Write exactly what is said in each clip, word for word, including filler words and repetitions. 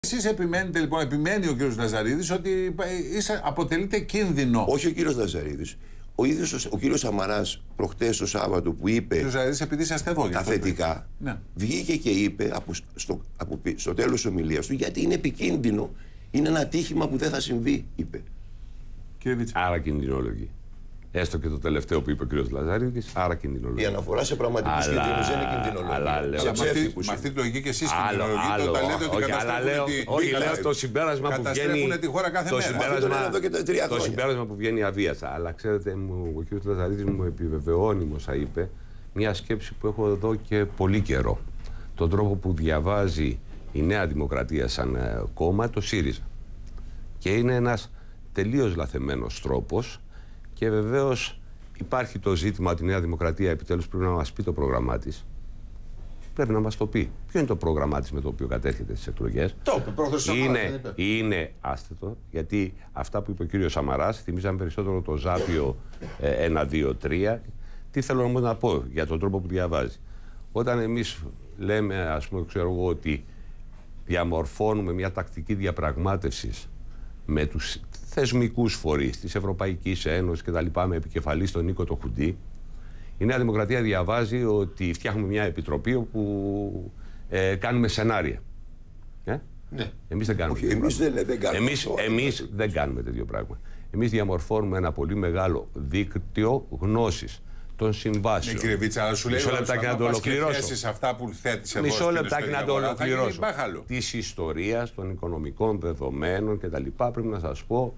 Εσείς επιμένετε λοιπόν, επιμένει ο κύριος Λαζαρίδης ότι είσαι, αποτελείται κίνδυνο. Όχι ο κύριος Λαζαρίδης. Ο ίδιος ο κύριος Σαμαράς προχτές το Σάββατο που είπε. Ο κύριος Λαζαρίδης, επειδή είσαστε εδώ, τα θετικά, ναι. Βγήκε και είπε από, στο, από, στο τέλος της ομιλίας του, γιατί είναι επικίνδυνο. Είναι ένα ατύχημα που δεν θα συμβεί, είπε. Κύριε Βίτσα. Άρα κινδυνολογεί. Έστω και το τελευταίο που είπε ο κ. Λαζαρίδης, άρα κινδυνολογεί. Η αναφορά σε πραγματικούς κινδύνους δεν είναι κινδυνολογία. Αλλά λέω. Σε ψεύτικους. Με αυτή τη λογική και εσείς κινδυνολογείτε όταν λέτε ότι καταστρέφουν τη χώρα. Όχι, λέω το συμπέρασμα που βγαίνει. Τη χώρα κάθε μέρα. Το συμπέρασμα που βγαίνει αβίαστα. Αλλά ξέρετε, ο κ. Λαζαρίδης μου επιβεβαιώνει, μου όσα είπε, μια σκέψη που έχω εδώ και πολύ καιρό. Τον τρόπο που διαβάζει η Νέα Δημοκρατία σαν κόμμα, το ΣΥΡΙΖΑ. Και είναι ένας τελείως λαθεμένος τρόπος. Και βεβαίως υπάρχει το ζήτημα ότι η Νέα Δημοκρατία επιτέλους πρέπει να μας πει το πρόγραμμά της. Πρέπει να μας το πει. Ποιο είναι το πρόγραμμά της με το οποίο κατέρχεται στις εκλογές. Το πρόγραμμα είναι, είναι άστετο, γιατί αυτά που είπε ο κύριος Σαμαράς θυμίζαν περισσότερο το Ζάπιο ένα, δύο, τρία. Τι θέλω όμως να πω για τον τρόπο που διαβάζει. Όταν εμείς λέμε, ας πούμε, ξέρω εγώ, ότι διαμορφώνουμε μια τακτική διαπραγμάτευσης με τους θεσμικούς φορείς της Ευρωπαϊκής Ένωσης και τα λοιπά, με επικεφαλή στον Νίκο το Χουντή, η Νέα Δημοκρατία διαβάζει ότι φτιάχνουμε μια επιτροπή όπου ε, κάνουμε σενάρια. Ε? Ναι. Εμείς δεν κάνουμε Όχι, τέτοιο εμείς πράγμα. Δεν, δεν κάνουμε εμείς, εμείς δεν κάνουμε τέτοιο πράγμα. Εμείς διαμορφώνουμε ένα πολύ μεγάλο δίκτυο γνώσης των συμβάσεων. Ναι, κύριε Βίτσα, αλλά σου λέει μισό λεπτάκι να το ολοκληρώσω. Αυτά που θέτεις εδώ μισό λεπτάκι να το ολοκληρώσω. Της ιστορίας, των οικονομικών δεδομένων κτλ. Πρέπει να σας πω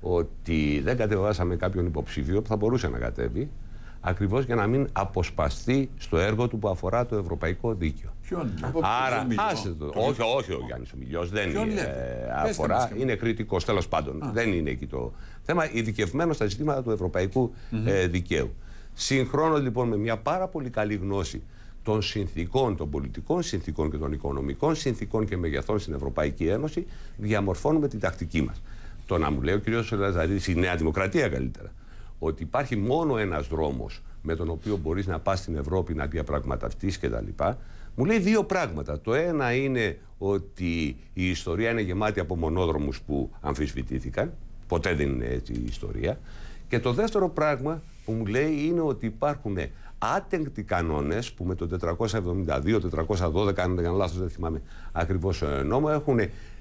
ότι δεν κατεβάσαμε κάποιον υποψήφιο που θα μπορούσε να κατέβει, ακριβώς για να μην αποσπαστεί στο έργο του που αφορά το ευρωπαϊκό δίκαιο. Ποιον? Άρα, άσε το. Όχι, όχι, ο Γιάννης ο Μιλιός δεν είναι, ε, αφορά, είναι κριτικός, τέλος πάντων. Α. Δεν είναι εκεί το θέμα, ειδικευμένο στα ζητήματα του ευρωπαϊκού mm-hmm. ε, δικαίου. Συγχρόνως λοιπόν με μια πάρα πολύ καλή γνώση των συνθήκων, των πολιτικών συνθήκων και των οικονομικών συνθήκων και μεγεθών στην Ευρωπαϊκή Ένωση, διαμορφώνουμε την τακτική μας. Το να μου λέει ο κ. Λαζαρίδης, η Νέα Δημοκρατία καλύτερα, ότι υπάρχει μόνο ένας δρόμος με τον οποίο μπορείς να πας στην Ευρώπη να διαπραγματευτείς κτλ. Μου λέει δύο πράγματα. Το ένα είναι ότι η ιστορία είναι γεμάτη από μονόδρομους που αμφισβητήθηκαν. Ποτέ δεν είναι έτσι η ιστορία. Και το δεύτερο πράγμα που μου λέει είναι ότι υπάρχουν άτεγκτοι κανόνες που με το τετρακόσια εβδομήντα δύο τετρακόσια δώδεκα, αν δεν κάνω λάθος, δεν θυμάμαι ακριβώς νόμο, έχουν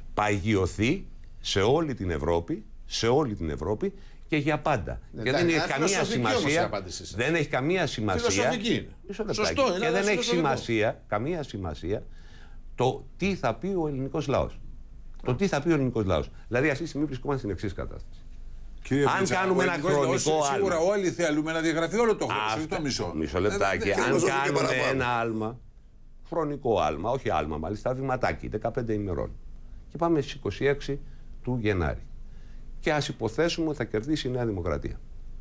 παγιωθεί σε όλη την Ευρώπη, σε όλη την Ευρώπη και για πάντα. Ναι, και δεν έχει καμία σημασία. Δεν έχει καμία σημασία. Σωστό, και δεν έχει σημασία, καμία σημασία το τι θα πει ο ελληνικός λαός. Το τι θα πει ο ελληνικός λαός. Δηλαδή, αυτή τη στιγμή βρισκόμαστε στην εξής κατάσταση. Κύριε αν Βίτσα, κάνουμε ένα χρονικό άλμα. Σίγουρα όλοι θέλουμε να διαγραφεί όλο το χρόνο, όχι το μισό. Μισό λεπτάκι. Αν κάνουμε ένα άλμα, χρονικό άλμα, όχι άλμα μάλιστα, βηματάκι, δεκαπέντε ημερών. Και πάμε στις είκοσι έξι του Γενάρη. Και ας υποθέσουμε ότι θα κερδίσει η Νέα Δημοκρατία.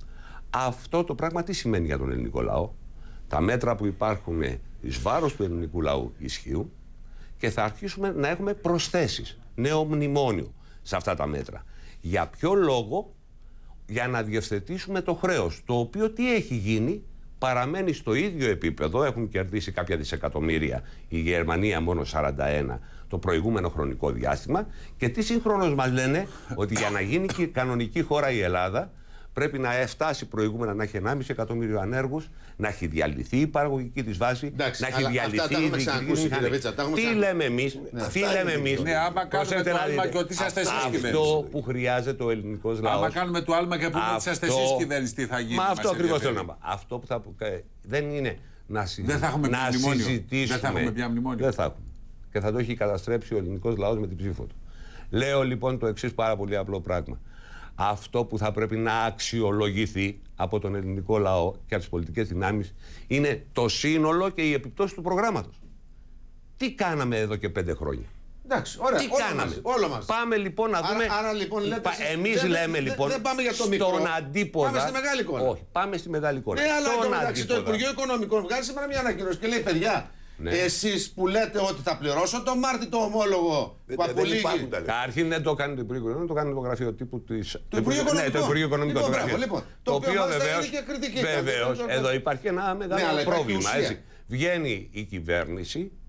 Αυτό το πράγμα τι σημαίνει για τον ελληνικό λαό? Τα μέτρα που υπάρχουν εις βάρος του ελληνικού λαού ισχύουν και θα αρχίσουμε να έχουμε προσθέσεις, νέο μνημόνιο σε αυτά τα μέτρα. Για ποιο λόγο? Για να διευθετήσουμε το χρέος, το οποίο τι έχει γίνει? Παραμένει στο ίδιο επίπεδο, έχουν κερδίσει κάποια δισεκατομμύρια, η Γερμανία μόνο σαράντα ένα το προηγούμενο χρονικό διάστημα, και τι συγχρόνως μας λένε? Ότι για να γίνει και κανονική χώρα η Ελλάδα πρέπει να φτάσει προηγούμενα να έχει ενάμιση εκατομμύριο ανέργους, να έχει διαλυθεί η παραγωγική της βάση, εντάξει, να έχει διαλυθεί η διοικητική μηχανή. Τι λέμε εμείς? Ναι, τι λέμε εμείς? Ναι, άμα κάνουμε το άλμα και ότι είσαστε εσείς κυβέρνηση. Αυτό που χρειάζεται ο ελληνικός λαός. Άμα κάνουμε το άλμα και πούμε ότι είσαστε εσείς κυβέρνηση, τι θα γίνει? Μα αυτό ακριβώς θέλω να πω. Αυτό που θα δεν είναι να συζητήσουμε. Δεν θα έχουμε πια μνημόνιο. Δεν θα έχουμε. Και θα το έχει καταστρέψει ο ελληνικός λαός με την ψήφο του. Λέω λοιπόν το εξής πάρα πολύ απλό πράγμα. Αυτό που θα πρέπει να αξιολογηθεί από τον ελληνικό λαό και από τις πολιτικές δυνάμεις είναι το σύνολο και η επιπτώση του προγράμματος. Τι κάναμε εδώ και πέντε χρόνια? Εντάξει, ωραία, τι όλο κάναμε? Μας, όλο μας. Πάμε λοιπόν να δούμε. Άρα, άρα λοιπόν λέτε, εμείς δεν, λέμε δεν, λοιπόν. Δεν πάμε για το μικρό. Στον αντίποδα. Πάμε στη μεγάλη εικόνα. Όχι, πάμε στη μεγάλη εικόνα. Ναι, αλλά εντάξει, το Υπουργείο Οικονομικών βγάζει σήμερα μια ανακοίνωση και λέει: παιδιά, ναι. εσείς που λέτε ότι θα πληρώσω το Μάρτι το ομόλογο δεν, που απολύγει. Καταρχήν δεν το κάνει το Υπουργείο Οικονομικών, το κάνει το γραφείο τύπου της. Το Υπουργείο Οικονομικών. Ναι, το Υπουργείο Οικονομικών. Λοιπόν, μπράβο, λοιπόν, το, το οποίο βεβαίως. Βεβαίως, εδώ υπάρχει ένα μεγάλο ναι, πρόβλημα. Έτσι. Βγαίνει η κυβέρνηση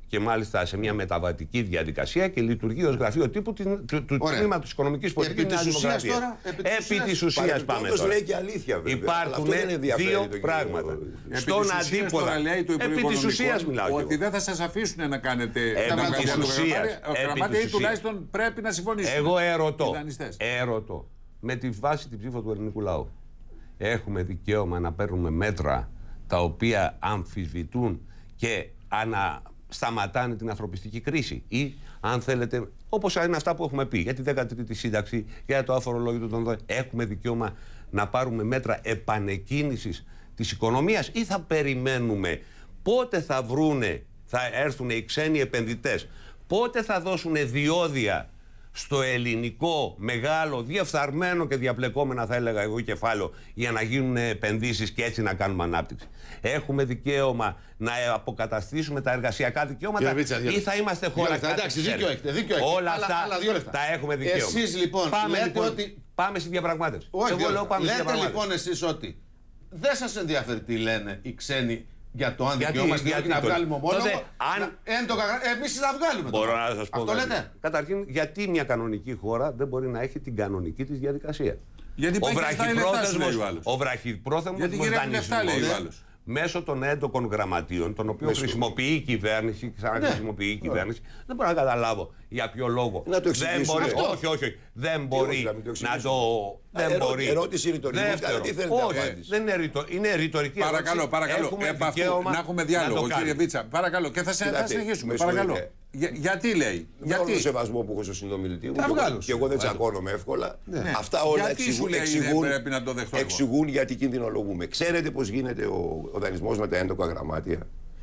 και μάλιστα σε μια μεταβατική διαδικασία και λειτουργεί ως γραφείο τύπου του, του τμήματος οικονομικής πολιτικής της Νέας Δημοκρατίας. Επί της ουσίας πάμε τώρα. Λέει και αλήθεια, βέβαια. Υπάρχουν δύο πράγματα. Στον αντίποδα. Επί της ουσίας μιλάω. Ότι δεν θα σας αφήσουν να κάνετε τα μάτια του γραμμάτια ή τουλάχιστον πρέπει να συμφωνήσουν. Εγώ ερωτώ. Ερωτώ. Με τη βάση την ψήφο του ελληνικού λαού. Έχουμε δικαίωμα να παίρνουμε μέτρα τα οποία αμφισβητούν και ανα... σταματάνε την ανθρωπιστική κρίση. Ή, αν θέλετε, όπως είναι αυτά που έχουμε πει για τη δέκατη τρίτη σύνταξη, για το αφορολόγητο των ΔΟΕ, έχουμε δικαίωμα να πάρουμε μέτρα επανεκκίνησης της οικονομίας ή θα περιμένουμε πότε θα βρούνε, θα έρθουν οι ξένοι επενδυτές, πότε θα δώσουν διόδια στο ελληνικό μεγάλο, διεφθαρμένο και διαπλεκόμενα, θα έλεγα εγώ, κεφάλαιο για να γίνουν επενδύσεις και έτσι να κάνουμε ανάπτυξη. Έχουμε δικαίωμα να αποκαταστήσουμε τα εργασιακά δικαιώματα Βίτσα, ή θα είμαστε χώρα κάτω. Εντάξει, δίκιο έχετε, δίκιο έχετε. Όλα αυτά άλλα, τα έχουμε δικαίωμα. Εσείς λοιπόν πάμε, λέτε λοιπόν, ότι... πάμε στη διαπραγμάτευση. Όχι, εγώ λέω πάμε λέτε στη διαπραγμάτευση. Λοιπόν εσείς ότι δεν σας ενδιαφέρει τι λένε οι ξένοι για το αν γιατί, δικαιόμαστε γιατί, να το... βγάλουμε ομόλογο. Αν... Εμείς να βγάλουμε. Μπορώ τώρα. να σας πω. Αυτό λέτε. Καταρχήν, γιατί μια κανονική χώρα δεν μπορεί να έχει την κανονική της διαδικασία. Γιατί ο βραχυπρόθεσμος, ο βραχυπρόθεσμος δανεισμός μέσω των έντοκων γραμματείων, τον οποίο Μέσω. χρησιμοποιεί η κυβέρνηση, ξαναχρησιμοποιεί ναι. η κυβέρνηση, ναι. δεν μπορώ να καταλάβω για ποιο λόγο. Να το δεν μπορεί, αυτό. όχι, όχι, όχι, δεν μπορεί να το. Να το δεν ερώ, μπορεί. Ερώτηση ρητορική. Δεύτερο, τι θέλετε όχι, δεν είναι, ρητο, είναι ρητορική. Παρακαλώ, παρακαλώ. Επ' αυτού να έχουμε διάλογο, κύριε Βίτσα. Παρακαλώ, και θα, θα συνεχίσουμε. Παρακαλώ. Για, γιατί λέει. Με όλο τον σεβασμό που έχω στο συνομιλητή μου. Και εγώ δεν τσακώνομαι εύκολα. Αυτά όλα εξηγούν γιατί κινδυνολογούμε. Ξέρετε πώς γίνεται ο δανεισμός με τα έντοκα γραμμάτια.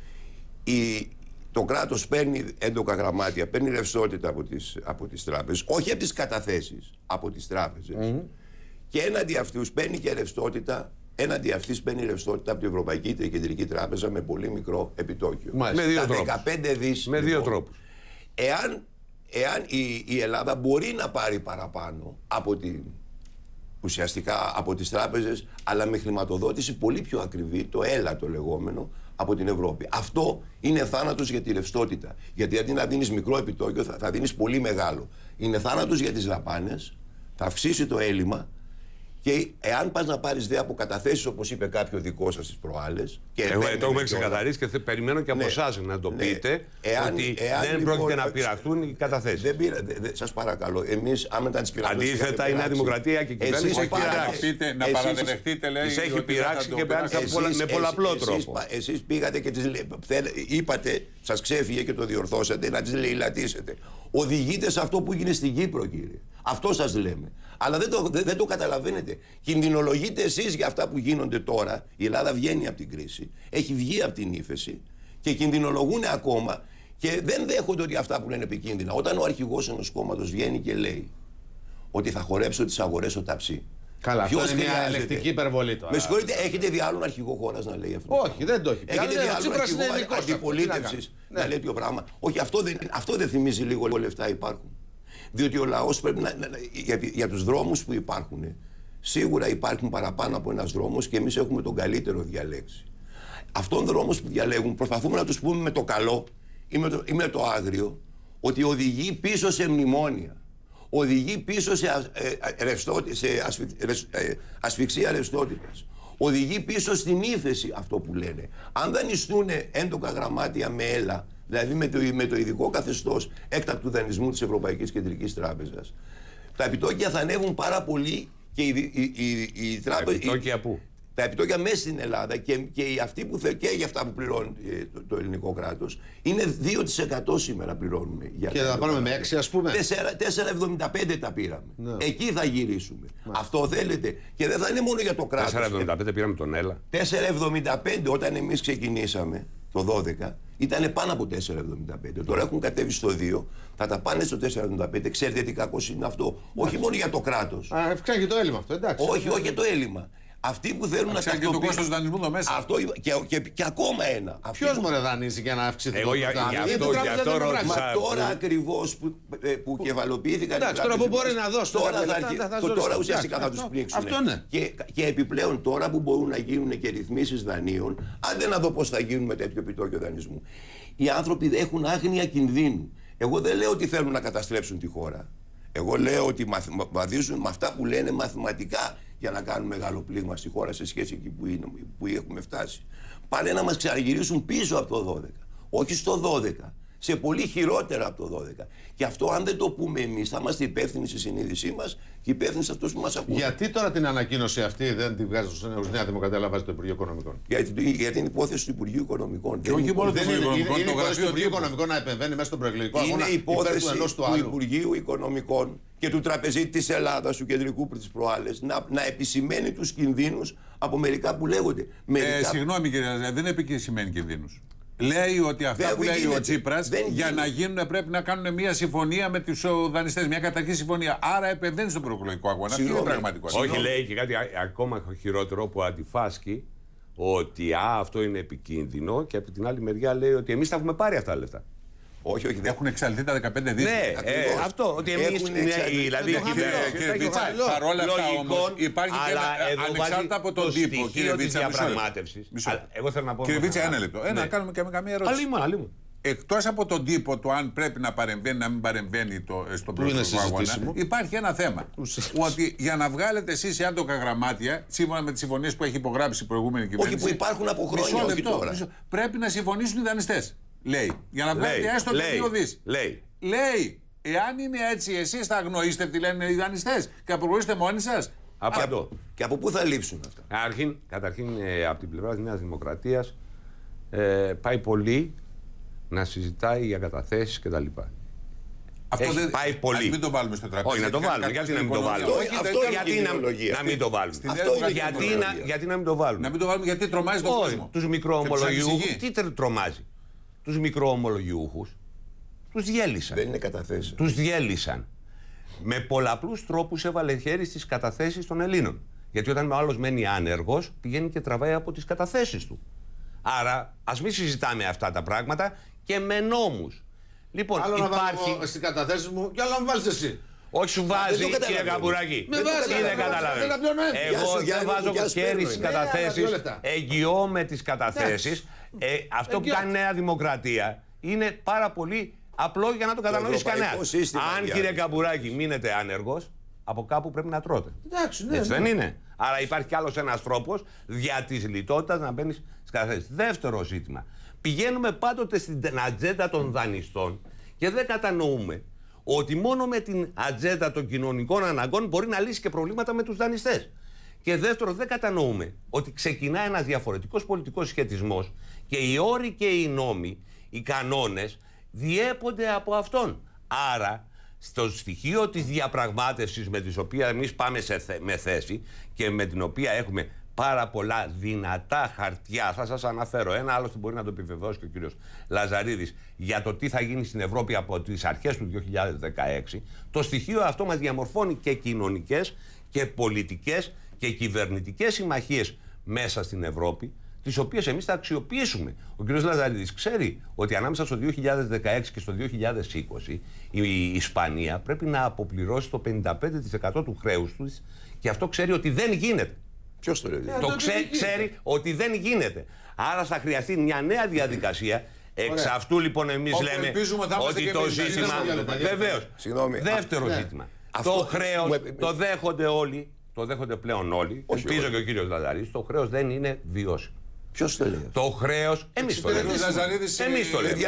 Το κράτος παίρνει έντοκα γραμμάτια, παίρνει ρευστότητα από τις, από τις τράπεζες, όχι από τις καταθέσεις, από τις τράπεζες. Mm. Και έναντι αυτούς παίρνει και ρευστότητα, έναντι αυτής παίρνει ρευστότητα από την Ευρωπαϊκή Κεντρική Τράπεζα με πολύ μικρό επιτόκιο. Με δύο τρόπους. δεκαπέντε δις, με δύο λοιπόν, τρόπους. Εάν, εάν η, η Ελλάδα μπορεί να πάρει παραπάνω από την, ουσιαστικά από τις τράπεζες, αλλά με χρηματοδότηση πολύ πιο ακριβή, το ΕΛΑ το λεγόμενο, από την Ευρώπη. Αυτό είναι θάνατος για τη ρευστότητα. Γιατί αντί να δίνεις μικρό επιτόκιο, θα, θα δίνεις πολύ μεγάλο. Είναι θάνατος για τις δαπάνες, θα αυξήσει το έλλειμμα και εάν πας να πάρεις δε από καταθέσεις, όπως είπε κάποιο δικό σας τις προάλλες. Και Εγώ το έχουμε ξεκαθαρίσει και περιμένω και από ναι, εσάς να το ναι, πείτε εάν, ότι εάν, δεν λοιπόν, πρόκειται να πειραχτούν οι καταθέσεις. Δεν πειρα, δε, δε, σας παρακαλώ, εμείς άμα τα τις πειραχτούν. Αντίθετα, η Νέα Δημοκρατία και η κυβέρνηση έχει πειράξει. Να παραδεχτείτε, λέει. Τις έχει πειράξει και με πολλαπλό τρόπο. Εσείς πήγατε και τις είπατε, σας ξέφυγε και το διορθώσατε, να τις λαιλατίσετε. Οδηγείτε σε αυτό που γίνεται στην Κύπρο, κύριε. Αυτό σας λέμε. Αλλά δεν το, δεν, δεν το καταλαβαίνετε. Κινδυνολογείτε εσείς για αυτά που γίνονται τώρα. Η Ελλάδα βγαίνει από την κρίση, έχει βγει από την ύφεση και κινδυνολογούν ακόμα και δεν δέχονται ότι αυτά που λένε επικίνδυνα. Όταν ο αρχηγός ενός κόμματος βγαίνει και λέει ότι θα χορέψω τις αγορές ο ταψί. Καλά, αυτό είναι μια ελεκτική υπερβολή τώρα. Με συγχωρείτε, έχετε δει άλλον αρχηγό χώρας να λέει αυτό? Όχι, δεν το έχει. Έχετε δει άλλον αρχηγό αντιπολίτευσης να λέει τέτοιο πράγμα? Όχι, αυτό δεν, αυτό δεν θυμίζει λίγο λεφτά υπάρχουν? Διότι ο λαός πρέπει να, να, για, για τους δρόμους που υπάρχουν, σίγουρα υπάρχουν παραπάνω από ένας δρόμος και εμείς έχουμε τον καλύτερο διαλέξει. Αυτόν τον δρόμο που διαλέγουν προσπαθούμε να τους πούμε με το καλό ή με το, ή με το άγριο ότι οδηγεί πίσω σε μνημόνια. Οδηγεί πίσω σε, ε, ρευστότη, σε ασφυ, ε, ασφυξία ρευστότητας. Οδηγεί πίσω στην ύφεση αυτό που λένε. Αν δανειστούν έντοκα γραμμάτια με ΕΛΑ, δηλαδή με το, με το ειδικό καθεστώς έκτακτου δανεισμού της Ευρωπαϊκής Κεντρικής Τράπεζας, τα επιτόκια θα ανέβουν πάρα πολύ και οι, οι, οι, οι τράπεζες... Τα επιτόκια πού? Τα επιτόκια μέσα στην Ελλάδα και, και, αυτοί που, και για αυτά που πληρώνει το, το ελληνικό κράτος είναι δύο τοις εκατό σήμερα πληρώνουμε. Για και θα πάρουμε με έξι ας πούμε. τέσσερα κόμμα εβδομήντα πέντε τα πήραμε. Ναι. Εκεί θα γυρίσουμε. Ναι. Αυτό θέλετε. Και δεν θα είναι μόνο για το κράτος. τέσσερα κόμμα εβδομήντα πέντε πήραμε τον ΕΛΑ. τέσσερα κόμμα εβδομήντα πέντε όταν εμείς ξεκινήσαμε το δώδεκα ήταν πάνω από τέσσερα κόμμα εβδομήντα πέντε. Τώρα έχουν κατέβει στο δύο. Θα τα πάνε στο τέσσερα κόμμα εβδομήντα πέντε. Ξέρετε τι κακός είναι αυτό? Όχι μόνο για το κράτος. Α, αυξάνει και το έλλειμμα αυτό, εντάξει. Όχι, όχι για το έλλειμμα. Αυτοί που θέλουν να ταυτοποιήσουν. Και το κόστος του δανεισμού εδώ μέσα. Αυτό, και, και, και ακόμα ένα. Ποιος μου δανείζει για να αυξηθεί Εγώ το για, δάνειο. για αυτό, για αυτό ρώτησα. Μα τώρα ακριβώς που, που κεφαλοποιήθηκαν. Εντάξει, τώρα που μπορεί να δώσει. Τώρα, θα, θα, θα, το, τώρα ουσιαστικά θα τους πλήξουν. Αυτό ναι. Και, και επιπλέον τώρα που μπορούν να γίνουν και ρυθμίσεις δανείων, αν δεν να δω πώς θα γίνουν με τέτοιο επιτόκιο δανεισμού. Οι άνθρωποι έχουν άγνοια κινδύνου. Εγώ δεν λέω ότι θέλουν να καταστρέψουν τη χώρα. Εγώ λέω ότι βαδίζουν με αυτά που λένε μαθηματικά για να κάνουν μεγάλο πλήγμα στη χώρα σε σχέση εκεί που, είναι, που έχουμε φτάσει. Πάνε να μας ξαναγυρίσουν πίσω από το δώδεκα. Όχι στο δώδεκα. Σε πολύ χειρότερα από το δώδεκα. Και αυτό, αν δεν το πούμε εμείς, θα είμαστε υπεύθυνοι στη συνείδησή μας και υπεύθυνοι σε αυτούς που μας ακούν. Γιατί τώρα την ανακοίνωση αυτή δεν την βγάζει στους νέους Νέα Δημοκρατία, αλλά βάζει το Υπουργείο Οικονομικών? Για, για την υπόθεση του Υπουργείου Οικονομικών. Και όχι μόνο του Υπουργείου Οικονομικών. Είναι το υπόθεση του Υπουργείου Οικονομικών να επεμβαίνει μέσα στον προεκλογικό αγώνα. Είναι υπόθεση του, του, του Υπουργείου Οικονομικών και του τραπεζίτη της Ελλάδας, του κεντρικού τις προάλλες, να, να επισημαίνει τους κινδύνους από μερικά που λέγονται. Μερικά... Ε, συγγνώμη κύριε, δεν επισημαίνει κινδύνους. Λέει ότι αυτά δεν που λέει γίνεται. Ο Τσίπρας για γίνεται. Να γίνουν πρέπει να κάνουν μια συμφωνία με τους δανειστές, μια καταρχή συμφωνία. Άρα επεμβαίνει στον προεκλογικό αγώνα. Αυτή είναι η πραγματικότητα. Όχι, λέει και κάτι ακόμα χειρότερο που αντιφάσκει ότι α, αυτό είναι επικίνδυνο και από την άλλη μεριά λέει ότι εμείς θα έχουμε πάρει αυτά τα λεφτά. Όχι, όχι. Έχουν εξαλειφθεί τα δεκαπέντε δις. Ναι, ε, αυτό. Ότι εμείς. Δηλαδή, κύριε Βίτσα, παρόλα αυτά όμως υπάρχει και ένα. Ανεξάρτητα από τον τύπο, κύριε Βίτσα. Εγώ θέλω να πω. Κύριε Βίτσα, ένα λεπτό. Ένα, κάνουμε και καμία ερώτηση. Αλλήμον. Εκτός από τον τύπο, το αν πρέπει να παρεμβαίνει, να μην παρεμβαίνει στον προεκλογικό αγώνα, υπάρχει ένα θέμα. Ότι για να βγάλετε εσείς οι άντοκα γραμμάτια, σύμφωνα με τις συμφωνίες που έχει υπογράψει η προηγούμενη κυβέρνηση. Όχι, που υπάρχουν από χρόνια, όχι τώρα. Πρέπει να συμφωνήσουν οι δανειστές. Λέει. Για να βγάλετε έστω και δύο δις. Λέει. Λέει. Εάν είναι έτσι, εσείς θα αγνοήσετε τι λένε οι δανειστές και απολογίστε μόνοι σας. Απαντώ. Και από πού θα λείψουν αυτά? Αρχήν, καταρχήν, ε, από την πλευρά της Νέας Δημοκρατίας ε, πάει πολύ να συζητάει για καταθέσεις κτλ. Αυτό έχει δεν πάει πολύ. Ας μην το βάλουμε στο τραπέζι. Όχι, να το βάλουμε. Γιατί να μην το βάλουμε. Αυτό γιατί να μην το βάλουμε. Γιατί να μην το βάλουμε. Να μην το βάλουμε γιατί τρομάζει τον κόσμο. Τους μικροομολογιούχους. Τι τρομάζει? Τους μικροομολογιούχους τους διέλυσαν. Δεν είναι καταθέσεις. Τους διέλυσαν. Με πολλαπλούς τρόπους έβαλε χέρι στις καταθέσεις των Ελλήνων. Γιατί όταν ο άλλος μένει άνεργος, πηγαίνει και τραβάει από τις καταθέσεις του. Άρα, ας μην συζητάμε αυτά τα πράγματα και με νόμους. Λοιπόν, άλλο υπάρχει. Να βάλω στις καταθέσεις μου και άλλο να βάλεις εσύ. Όχι, σου βάζει, κύριε Καμπουράκη. Με βάζει, δεν καταλαβαίνω. Εγώ δεν βάζω χέρι στις καταθέσεις. Εγγυώ με τις καταθέσεις. Ε, αυτό που κάνει η Νέα Δημοκρατία είναι πάρα πολύ απλό για να το κατανοήσει κανένας. Αν, κύριε Καμπουράκη, μείνετε άνεργος, από κάπου πρέπει να τρώτε. Εντάξει, ναι, έτσι ναι. δεν είναι? Άρα υπάρχει κι άλλος ένας τρόπος δια της λιτότητας να μπαίνεις στις καταθέσεις. Δεύτερο ζήτημα. Πηγαίνουμε πάντοτε στην ατζέντα των δανειστών και δεν κατανοούμε ότι μόνο με την ατζέντα των κοινωνικών αναγκών μπορεί να λύσει και προβλήματα με τους δανειστές. Και δεύτερο, δεν κατανοούμε ότι ξεκινά ένας διαφορετικός πολιτικός σχετισμός και οι όροι και οι νόμοι, οι κανόνες, διέπονται από αυτόν. Άρα, στο στοιχείο της διαπραγμάτευσης με τις οποίες εμείς πάμε σε θε, με θέση και με την οποία έχουμε πάρα πολλά δυνατά χαρτιά, θα σας αναφέρω ένα, άλλωστε μπορεί να το επιβεβαιώσει και ο κύριος Λαζαρίδης, για το τι θα γίνει στην Ευρώπη από τις αρχές του δύο χιλιάδες δεκαέξι, το στοιχείο αυτό μας διαμορφώνει και κοινωνικές και πολιτικές και κυβερνητικές συμμαχίες μέσα στην Ευρώπη, τις οποίες εμείς θα αξιοποιήσουμε. Ο κ. Λαζαρίδης ξέρει ότι ανάμεσα στο δύο χιλιάδες δεκαέξι και στο δύο χιλιάδες είκοσι η Ισπανία πρέπει να αποπληρώσει το πενήντα πέντε τοις εκατό του χρέους του και αυτό ξέρει ότι δεν γίνεται. Ποιος το λέει? Το ξέ, ξέρει ότι δεν γίνεται. Άρα θα χρειαστεί μια νέα διαδικασία. Εξ αυτού λοιπόν εμείς λέμε ότι το ζήτημα. Βεβαίως. Δεύτερο ναι. ζήτημα. Αυτό το χρέος μου... το δέχονται όλοι. Το δέχονται πλέον όλοι. Ελπίζω και ο κύριος Λαζαρίδης. Το χρέος δεν είναι βιώσιμο. Ποιος το λέει? Το χρέος. Εμείς το λέμε. Εμείς το λέμε.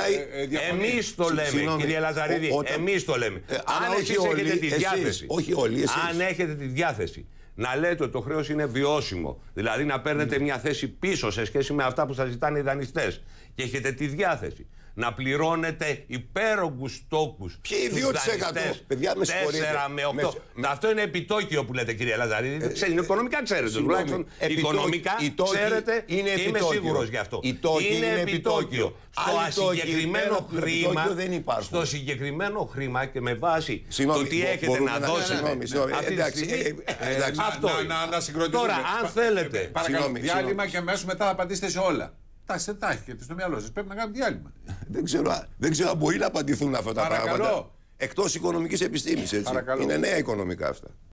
Εμείς το λέμε, κύριε Λαζαρίδη. Εμείς το λέμε. Αν εσείς έχετε τη διάθεση. Όχι όλοι. Αν έχετε τη διάθεση να λέτε ότι το χρέος είναι βιώσιμο, δηλαδή να παίρνετε μια θέση πίσω σε σχέση με αυτά που σας ζητάνε οι δανειστές και έχετε τη διάθεση να πληρώνετε υπέρογκους τόκους. Ποιοι δύο τοις εκατό, παιδιά, με συγχωρείτε. τέσσερα με οκτώ. Με... Αυτό είναι επιτόκιο που λέτε, κυρία Λαζαρίδη. Ε, ε, οικονομικά ξέρετε. Τουλάχιστον οικονομικά ξέρετε, είναι είμαι σίγουρος γι' αυτό. Είναι, είναι επιτόκιο. Στο συγκεκριμένο χρήμα, δεν υπάρχουν. στο συγκεκριμένο χρήμα και με βάση συγνώμη, το τι έχετε να, να δώσετε. Εντάξει, αυτό τώρα, αν θέλετε. Παρακαλώ, διάλειμμα και αμέσως μετά θα απαντήσετε σε όλα. Τα σε τα έχετε στο μυαλό σας. Πρέπει να κάνουμε διάλειμμα. Δεν ξέρω, δεν ξέρω αν μπορεί να απαντηθούν αυτά τα πράγματα. Εκτός οικονομικής επιστήμης. Είναι νέα οικονομικά αυτά.